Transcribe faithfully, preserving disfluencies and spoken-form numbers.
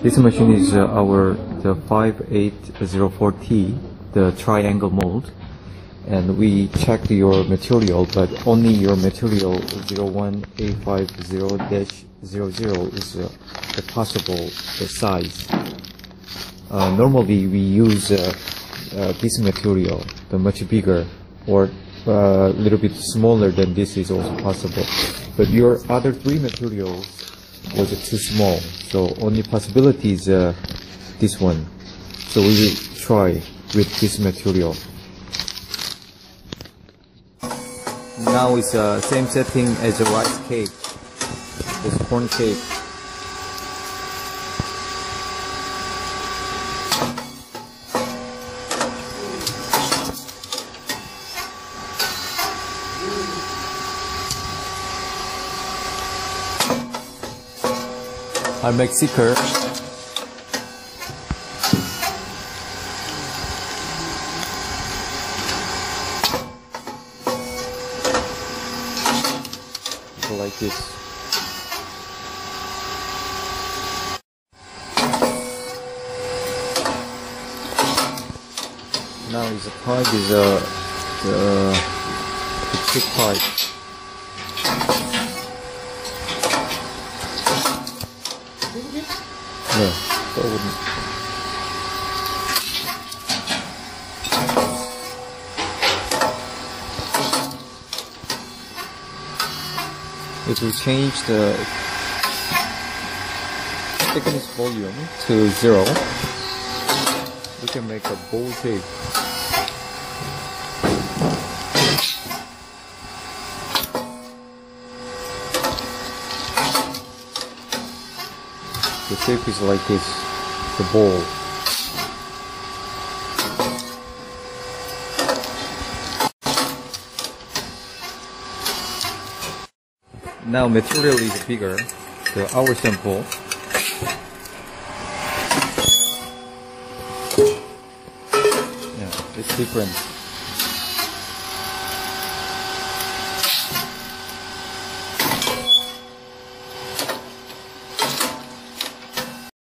This machine is uh, our the five eight zero four T, the triangle mold, and we checked your material, but only your material zero one eight five zero dash zero zero is uh, the possible the size. Uh, normally we use uh, uh, this material, the much bigger, or a uh, little bit smaller than this is also possible. But your other three materials was too small, so only possibility is uh, this one. So we will try with this material. Now it's the uh, same setting as a rice cake, this corn cake. I'll make thicker. So like this. Now is the pipe is a uh, the, the thick pipe. No, that wouldn't. If we change the thickness volume to zero, we can make a bowl shape. The shape is like this, the bowl. Now material is bigger, the our sample. Yeah, it's different.